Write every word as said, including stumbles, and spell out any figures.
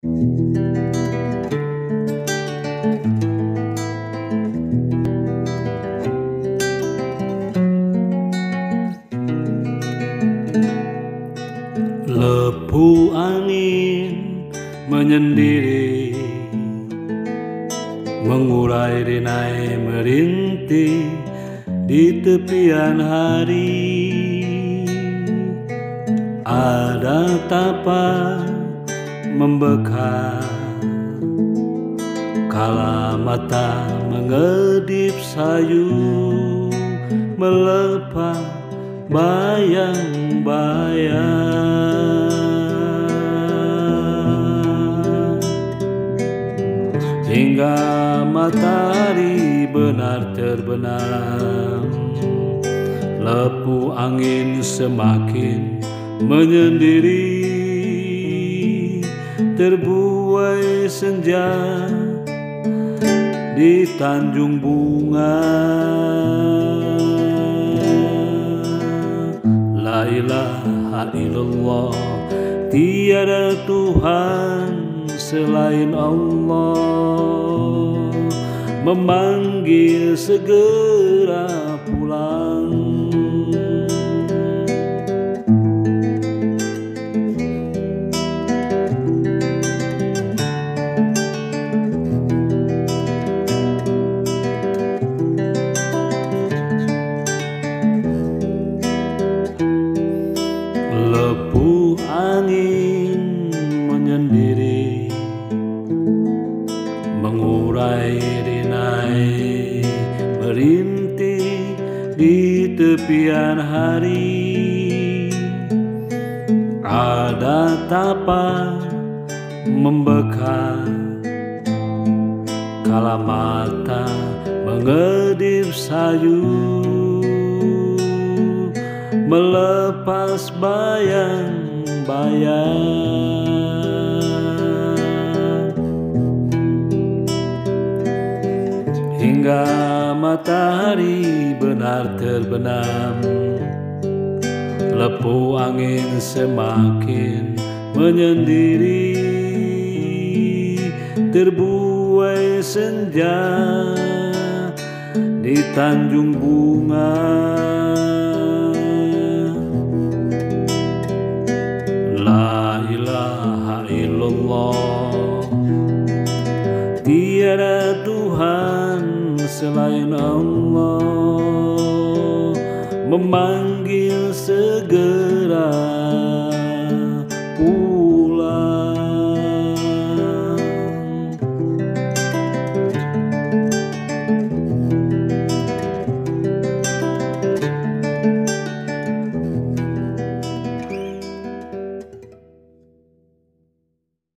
Lepu angin menyendiri, mengurai rinai merintih di tepian hari. Ada tapak membekas kala mata mengedip sayu, melepas bayang-bayang hingga matahari benar terbenam. Lepu angin semakin menyendiri, terbuai senja di Tanjung Bunga. La ilaha illallah, tiada Tuhan selain Allah, memanggil segera pulang. Lepu angin menyendiri, mengurai rinai merintih di tepian hari. Ada tapak membekas kala mata mengedip sayu, melepas bayang-bayang hingga matahari benar terbenam. Lepu angin semakin menyendiri, terbuai senja di Tanjung Bunga. La ilaha illallah, tiada Tuhan selain Allah, memanggil